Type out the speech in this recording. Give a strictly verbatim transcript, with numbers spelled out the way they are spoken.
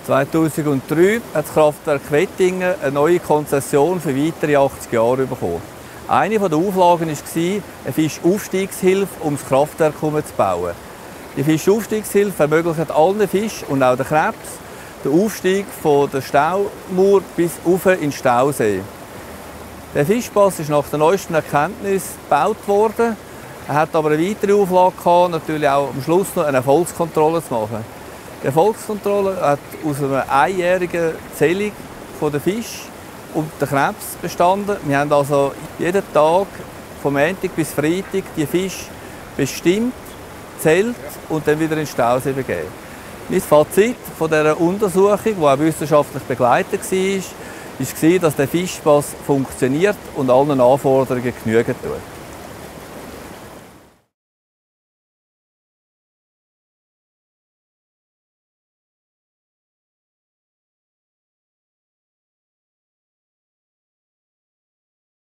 zweitausenddrei hat das Kraftwerk Wettingen eine neue Konzession für weitere achtzig Jahre bekommen. Eine der Auflagen war, eine Fischaufstiegshilfe um das Kraftwerk herum zu bauen. Die Fischaufstiegshilfe ermöglicht allen Fischen und auch den Krebs den Aufstieg von der Staumauer bis auf in den Stausee. Der Fischpass ist nach der neuesten Erkenntnis gebaut worden. Er hat aber eine weitere Auflage gehabt, natürlich auch am Schluss noch eine Erfolgskontrolle zu machen. Die Erfolgskontrolle hat aus einer einjährigen Zählung der Fische und der Krebs bestanden. Wir haben also jeden Tag, vom Montag bis Freitag, die Fische bestimmt, zählt und dann wieder in den Stausee begeben. Mein Fazit von dieser Untersuchung, die auch wissenschaftlich begleitet war, war, dass der Fischpass funktioniert und allen Anforderungen genügen tut.